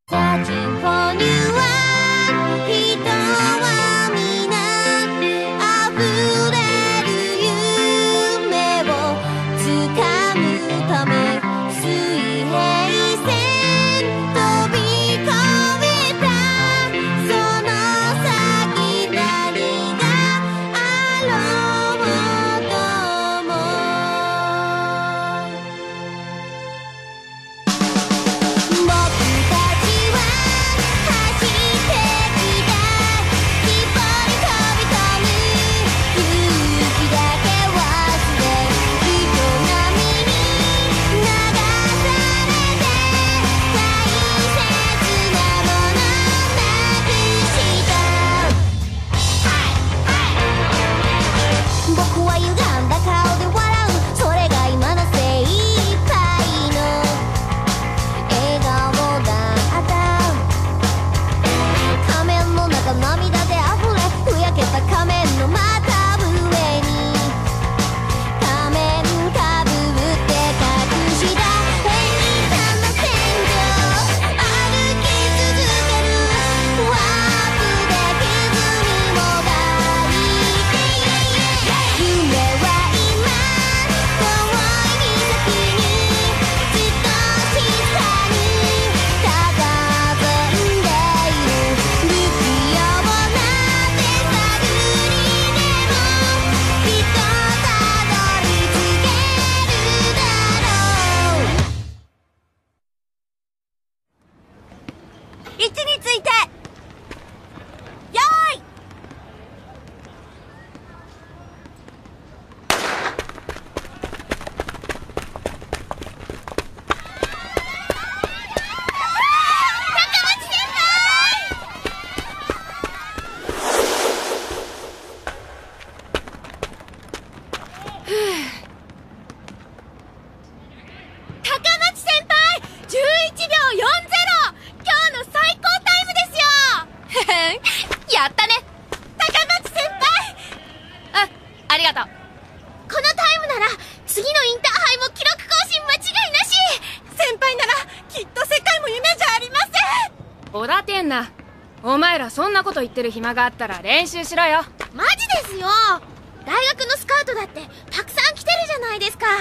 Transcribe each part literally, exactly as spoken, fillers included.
お前らそんなこと言ってる暇があったら練習しろよ。 マジですよ。大学のスカウトだってたくさん来てるじゃないですか。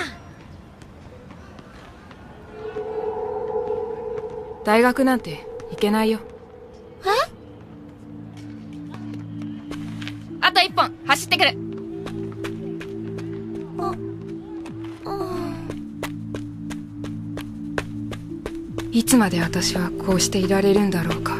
大学なんて行けないよ。 え？ あと一本走ってくる。 あ、うん。 いつまで私はこうしていられるんだろうか。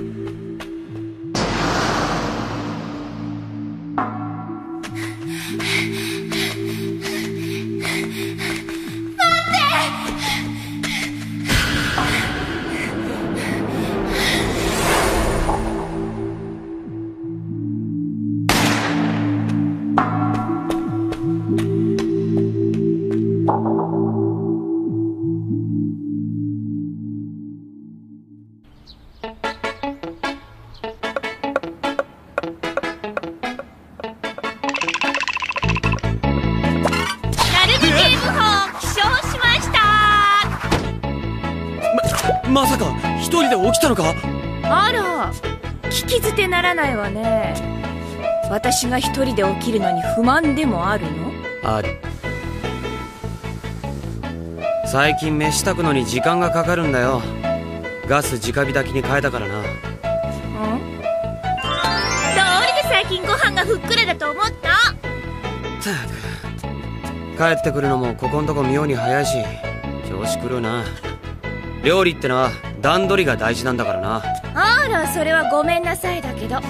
まさか一人で起きたのか？ あら、聞き捨てならないわね。私が一人で起きるのに不満でもあるの？ ある。最近飯炊くのに時間がかかるんだよ。ガス直火炊きに変えたからな。 うん？どうりで最近ご飯がふっくらだと思った。 ったく、帰ってくるのもここんとこ妙に早いし調子狂うな。料理ってのは段取りが大事なんだからな。 あら、それはごめんなさいだけど。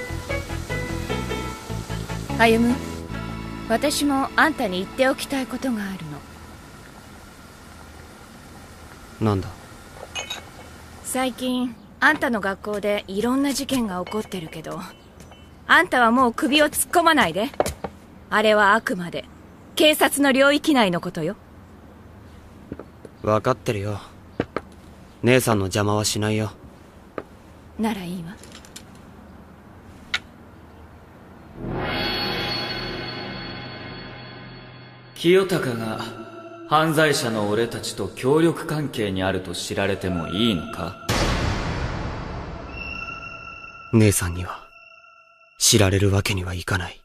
歩、私もあんたに言っておきたいことがあるの。 なんだ？ 最近あんたの学校でいろんな事件が起こってるけど、あんたはもう首を突っ込まないで。あれはあくまで警察の領域内のことよ。 分かってるよ。姉さんの邪魔はしないよ。 ならいいわ。 清隆が犯罪者の俺たちと協力関係にあると知られてもいいのか？ 姉さんには知られるわけにはいかない。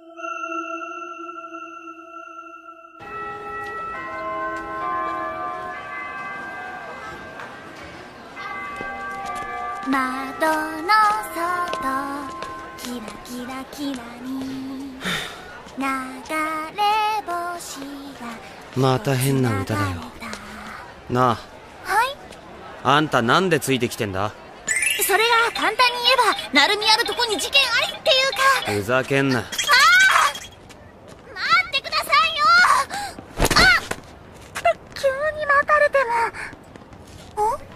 窓の外キラキラキラに流れ星がまた変な歌だよ。なあ、 はい。 あんたなんでついてきてんだ？ それが簡単に言えば、なるみあるとこに事件ありっていうか。 ふざけんな。 ああ、待ってくださいよ。あっ、急に待たれても。ん？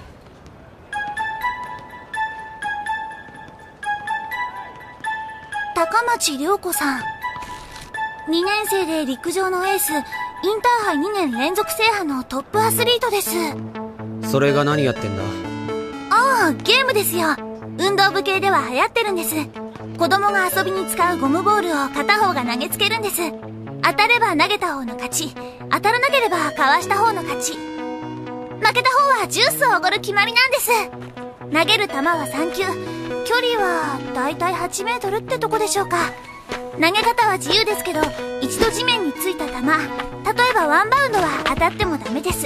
高町涼子さん、にねん生で陸上のエース、インターハイにねん連続制覇のトップアスリートです。 それが何やってんだ？ ああ、ゲームですよ。運動部系では流行ってるんです。子供が遊びに使うゴムボールを片方が投げつけるんです。当たれば投げた方の勝ち、当たらなければかわした方の勝ち。負けた方はジュースをおごる決まりなんです。投げる球はさん球、距離はだいたいはちメートルってとこでしょうか。投げ方は自由ですけど、一度地面についた球、例えばワンバウンドは当たってもダメです。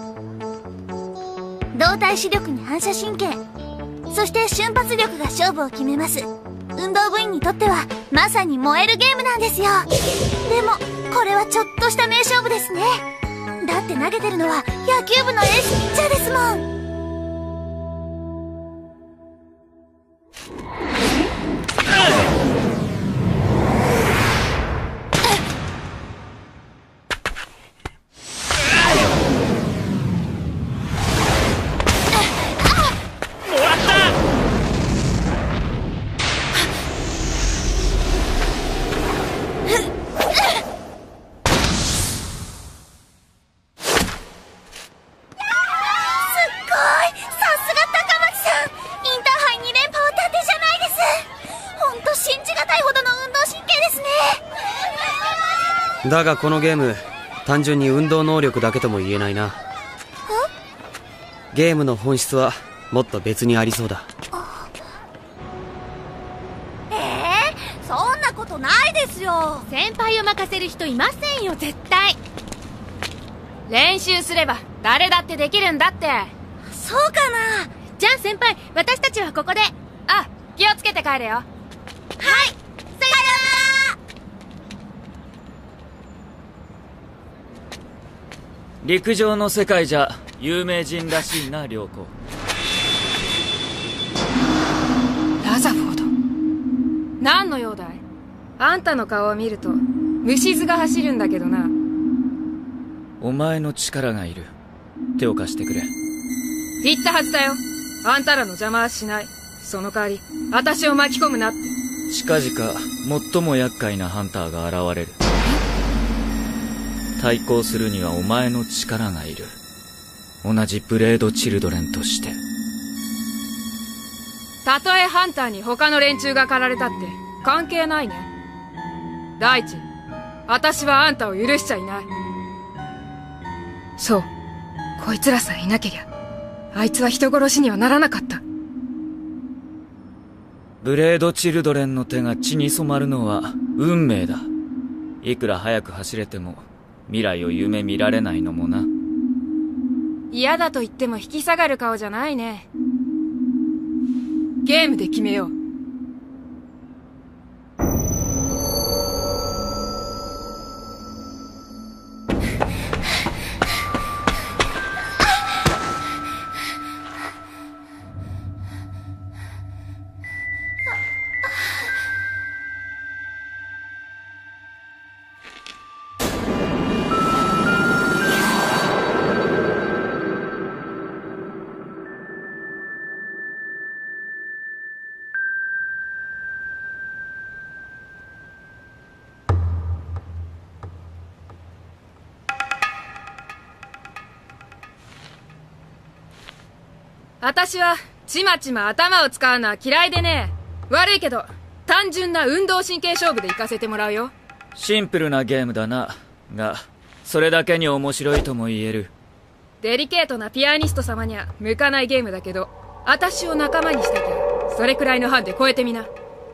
動体視力に反射神経、そして瞬発力が勝負を決めます。運動部員にとってはまさに燃えるゲームなんですよ。でもこれはちょっとした名勝負ですね。だって投げてるのは野球部のエースピッチャーですもん。 だがこのゲーム、単純に運動能力だけとも言えないな。ゲームの本質はもっと別にありそうだ。 えー、そんなことないですよ。 先輩を任せる人いませんよ、絶対。練習すれば誰だってできるんだって。 そうかな。 じゃあ先輩、私たちはここで。あ、気をつけて帰れよ。 はい、さよなら。 陸上の世界じゃ有名人らしいな、涼子。 ラザフォード。 何の用だい？あんたの顔を見ると虫唾が走るんだけどな。 お前の力がいる。手を貸してくれ。 言ったはずだよ。あんたらの邪魔はしない。その代わり私を巻き込むなって。 近々最も厄介なハンターが現れる。対抗するにはお前の力がいる。同じブレードチルドレンとして。 たとえハンターに他の連中が駆られたって関係ないね。第一、私はあんたを許しちゃいない。 そう、こいつらさえいなけりゃあいつは人殺しにはならなかった。 ブレードチルドレンの手が血に染まるのは運命だ。いくら早く走れても未来を夢見られないのもな。 嫌だと言っても引き下がる顔じゃないね。ゲームで決めよう。私はちまちま頭を使うのは嫌いでね。悪いけど単純な運動神経勝負で行かせてもらうよ。 シンプルなゲームだな。がそれだけに面白いとも言える。 デリケートなピアニスト様には向かないゲームだけど、私を仲間にしててそれくらいのハンデ超えてみな。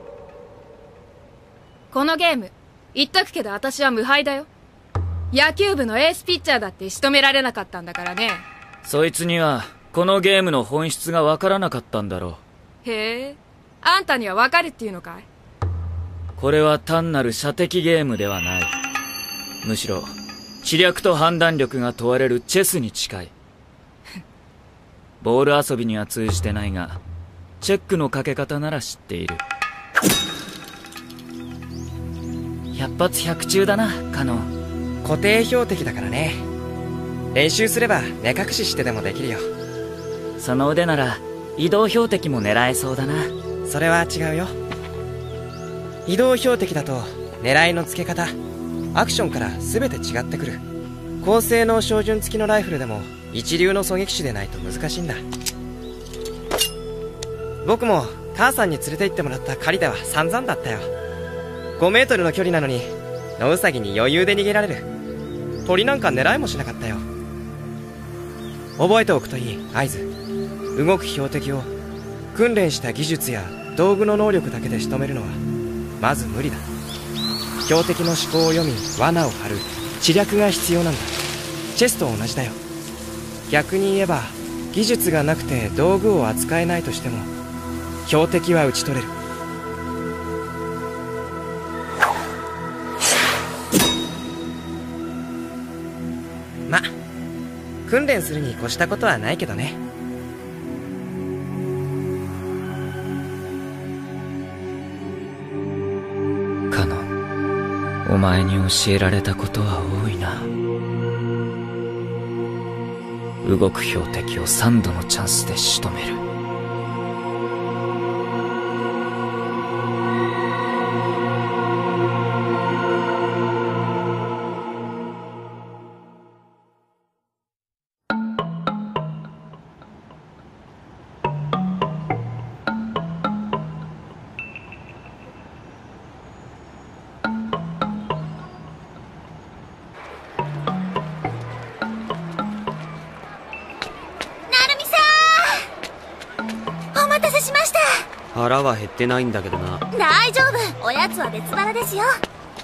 このゲーム言っとくけど私は無敗だよ。野球部のエースピッチャーだって仕留められなかったんだからね。 そいつにはこのゲームの本質がわからなかったんだろう。へえ、あんたにはわかるっていうのかい？ これは単なる射的ゲームではない。むしろ知略と判断力が問われるチェスに近い。ボール遊びには通じてないが、チェックのかけ方なら知っている。百発百中だな、カノン。 固定標的だからね。練習すれば目隠ししてでもできるよ。 その腕なら移動標的も狙えそうだな。 それは違うよ。移動標的だと狙いの付け方、アクションから全て違ってくる。高性能照準付きのライフルでも一流の狙撃手でないと難しいんだ。僕も母さんに連れて行ってもらった狩りでは散々だったよ。ごメートルの距離なのに野ウサギに余裕で逃げられる。鳥なんか狙いもしなかったよ。覚えておくといい合図。動く標的を訓練した技術や道具の能力だけで仕留めるのはまず無理だ。標的の思考を読み罠を張る知略が必要なんだ。チェスと同じだよ。逆に言えば技術がなくて道具を扱えないとしても標的は打ち取れる。ま、訓練するに越したことはないけどね。 カノン、お前に教えられたことは多いな。動く標的をさんどのチャンスで仕留める。 腹は減ってないんだけどな。 大丈夫、おやつは別腹ですよ。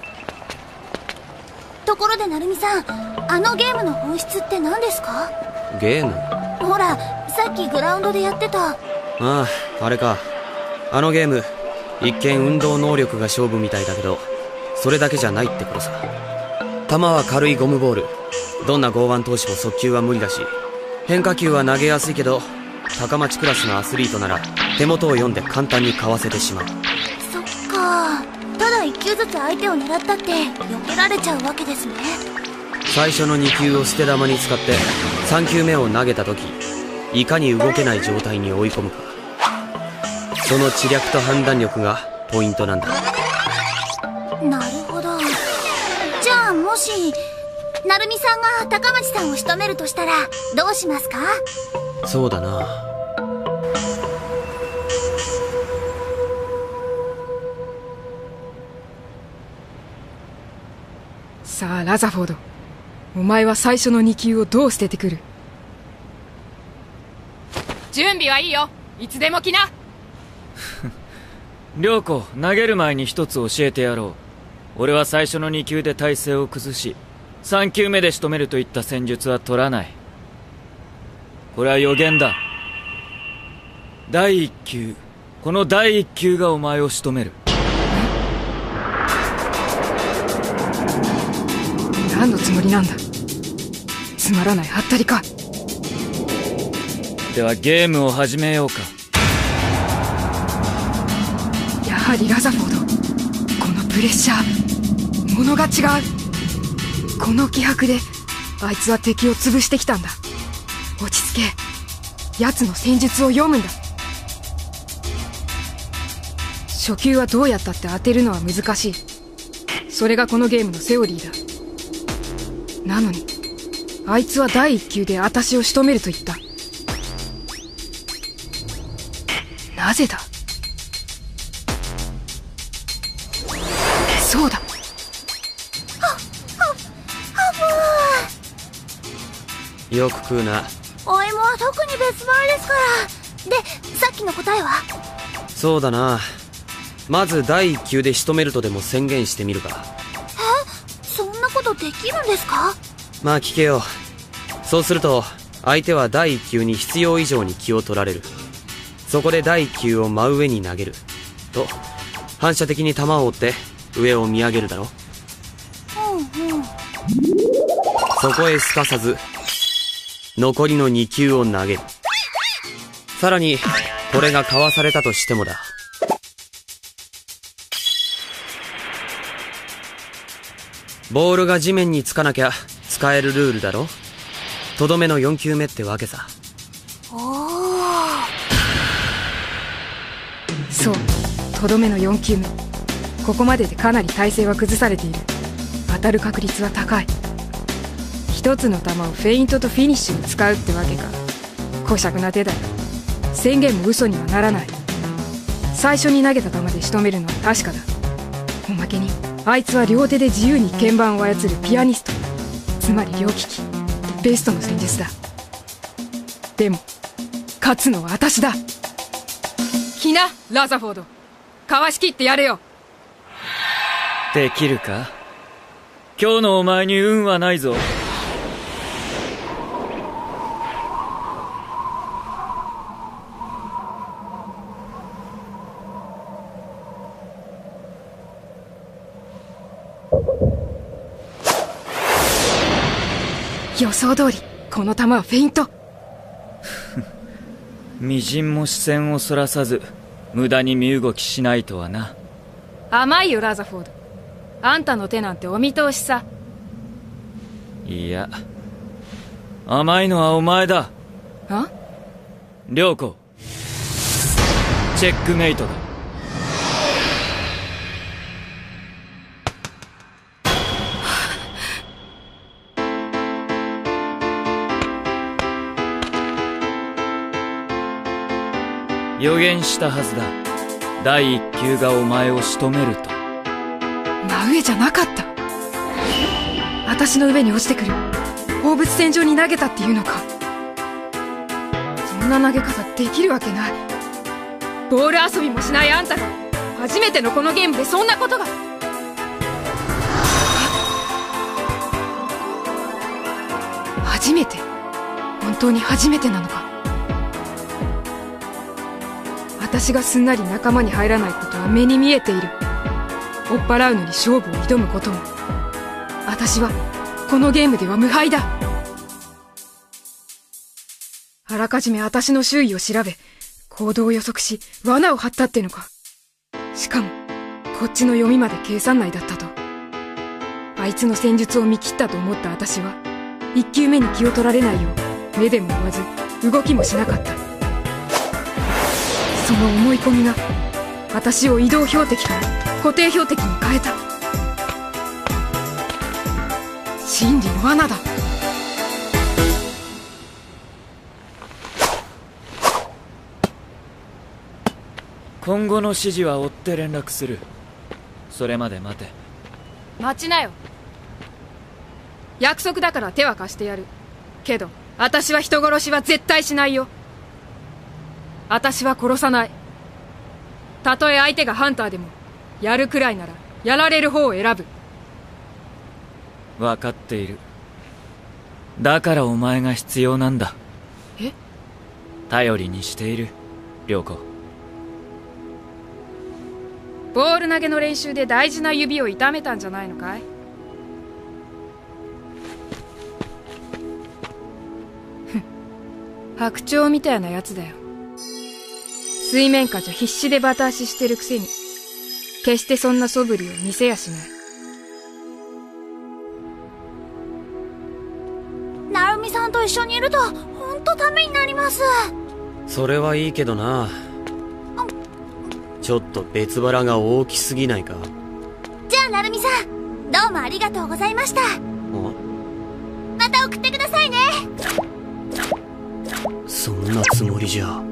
ところで成美さん、あのゲームの本質って何ですか？ ゲーム？ ほら、さっきグラウンドでやってた。 ああ、あれか。あのゲーム一見運動能力が勝負みたいだけど、それだけじゃないってことさ。球は軽いゴムボール。どんな剛腕投手も速球は無理だし、変化球は投げやすいけど高町クラスのアスリートなら手元を読んで簡単にかわせてしまう。 そっか、ただいっきゅうずつ相手を狙ったって避けられちゃうわけですね。 最初のに球を捨て球に使ってさん球目を投げた時、いかに動けない状態に追い込むか。その知略と判断力がポイントなんだ。 なるほど。じゃあもし成美さんが高町さんを仕留めるとしたらどうしますか？ そうだな。 さあラザフォード、お前は最初のに球をどう捨ててくる？準備はいいよ、いつでも来な。 涼子、投げる前に一つ教えてやろう。俺は最初のに球で体勢を崩しさん球目で仕留めるといった戦術は取らない。これは予言だ。だいいっ球、このだいいっ球がお前を仕留める。 何のつもりなんだ？つまらないハッタリか。 ではゲームを始めようか。 やはりラザフォード、このプレッシャー、物が違う。この気迫であいつは敵を潰してきたんだ。落ち着け、奴の戦術を読むんだ。初球はどうやったって当てるのは難しい。それがこのゲームのセオリーだ。なのにあいつはだいいっ球で私を仕留めると言った。なぜだ？そうだ。 よく食うな。 お芋は特に別腹ですから。で、さっきの答えは？ そうだな。まずだいいっ級で仕留めるとでも宣言してみるか。 え、そんなことできるんですか？ まあ聞けよ。そうすると相手はだいいっ級に必要以上に気を取られる。そこでだいいっ級を真上に投げると反射的に球を追って上を見上げるだろ。 うんうん。 そこへすかさず残りのに球を投げる。さらにこれがかわされたとしてもだ。ボールが地面につかなきゃ使えるルールだろ。とどめのよん球目ってわけさ。 おー。 そう、とどめのよん球目。ここまででかなり体勢は崩されている。当たる確率は高い。一つの球をフェイントとフィニッシュに使うってわけか。小尺な手だよ。宣言も嘘にはならない。最初に投げた球で仕留めるのは確かだ。おまけにあいつは両手で自由に鍵盤を操るピアニスト、つまり両利き。ベストの戦術だ。でも勝つのは私だ。来なラザフォード、かわしきってやれよ。 できるか？今日のお前に運はないぞ。 予想通りこの球はフェイント。 微塵も視線をそらさず無駄に身動きしないとはな。 甘いよラザフォード。あんたの手なんてお見通しさ。 いや、甘いのはお前だ。 あ？ 涼子、チェックメイトだ。予言したはずだ。だいいっ級がお前を仕留めると。 真上じゃなかった。私の上に落ちてくる放物線上に投げたっていうのか。そんな投げ方できるわけない。ボール遊びもしないあんたが初めてのこのゲームでそんなことが。初めて？本当に初めてなのか。私がすんなり仲間に入らないことは目に見えている。追っ払うのに勝負を挑むことも。私はこのゲームでは無敗だ。あらかじめ私の周囲を調べ行動を予測し罠を張ったってのか。しかもこっちの読みまで計算内だったと。あいつの戦術を見切ったと思った私はいっ球目に気を取られないよう目でも追わず動きもしなかった。その思い込みが私を移動標的から固定標的に変えた。真理の罠だ。 今後の指示は追って連絡する。それまで待て。 待ちなよ。約束だから手は貸してやるけど、私は人殺しは絶対しないよ。私は殺さない。たとえ相手がハンターでもやるくらいならやられる方を選ぶ。 分かっている。だからお前が必要なんだ。 え？ 頼りにしている涼子。 ボール投げの練習で大事な指を痛めたんじゃないのかい？ふん、白鳥みたいなやつだよ。水面下じゃ必死でバタ足してるくせに決してそんな素振りを見せやしない。 ナルミさんと一緒にいると本当ためになります。 それはいいけどな。ちょっと別腹が大きすぎないか。 じゃあナルミさん、どうもありがとうございました。また送ってくださいね。 そんなつもりじゃ。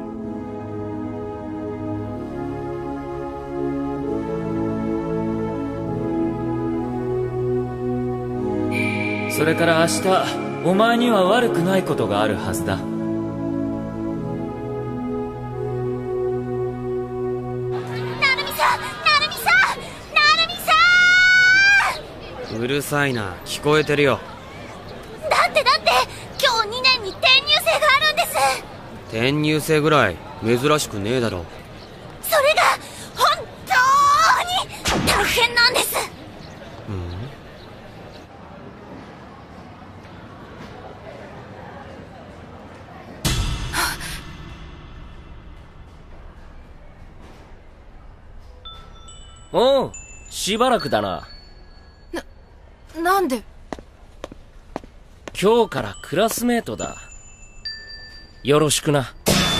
それから明日お前には悪くないことがあるはずだ。 うるさいな、聞こえてるよ。 だってだって今日にねんに転入生があるんです。 転入生ぐらい珍しくねえだろ。 それが本当に大変なんです。 おう、しばらくだな。 な、なんで？ 今日からクラスメートだ。よろしくな。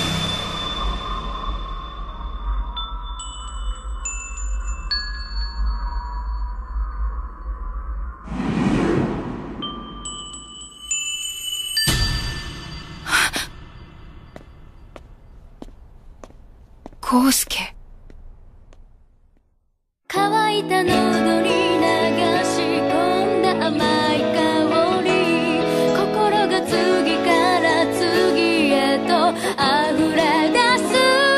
コウスケ。 乾いた喉に流し込んだ甘い香り、心が次から次へと溢れ出す。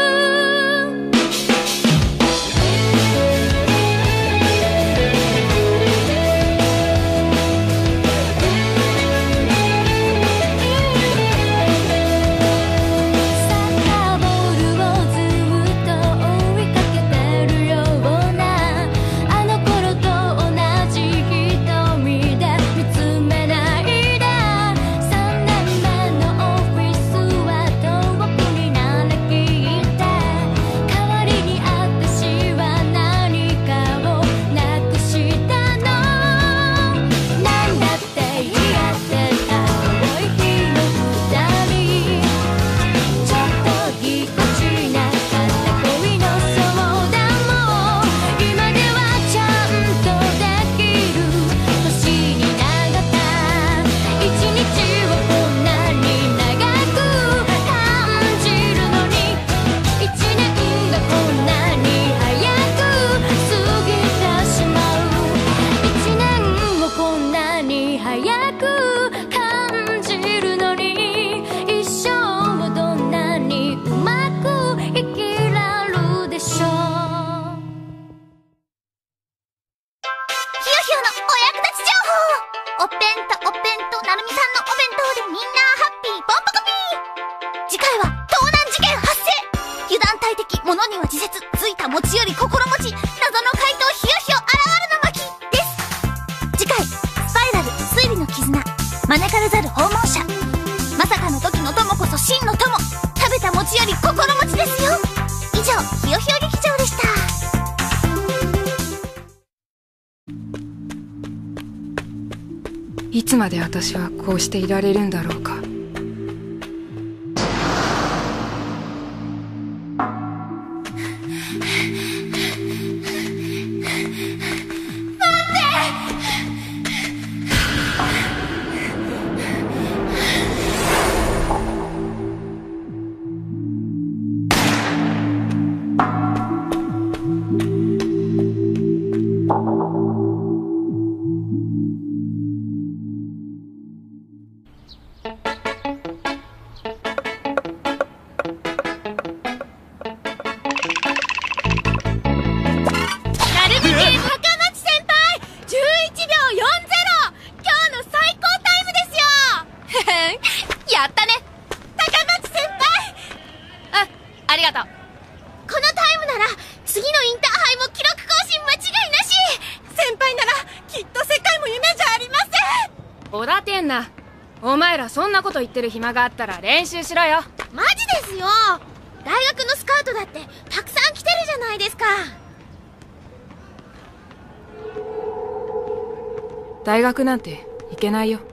サッカーボールをずっと追いかけてるような、あの頃と同じ瞳で見つめないで。さんねんめのオフィスは遠くになりきって、代わりに私は何かをなくしたの。なんだって言い合ってた青い日の二人、ちょっとぎこちなかった恋の相談も今ではちゃんとできる年になった。一日をこんなに長く感じるのに、一年がこんなに早く過ぎてしまう。一年をこんなに早く感じるのに、一生をどんなにうまく生きられるでしょう。 ひよひよのお役立ち情報。お弁当お弁当なるみさんのお弁当でみんなハッピーポンポコピー。次回は盗難事件発生。油断大敵、物には自説、ついた餅より心持ち、謎の怪盗ひよひよ現るの巻です。次回スパイラル推理の絆、招かれざる訪問者。まさかの時の友こそ真の友。食べた餅より心持ちですよ。以上、ひよひよ劇場でした。 いつまで私はこうしていられるんだろうか。 やったね、高松先輩。あ、ありがとう。このタイムなら次のインターハイも記録更新間違いなし。先輩ならきっと世界も夢じゃありません。 おだてんな。お前らそんなこと言ってる暇があったら練習しろよ。 マジですよ。大学のスカウトだってたくさん来てるじゃないですか。 大学なんて行けないよ。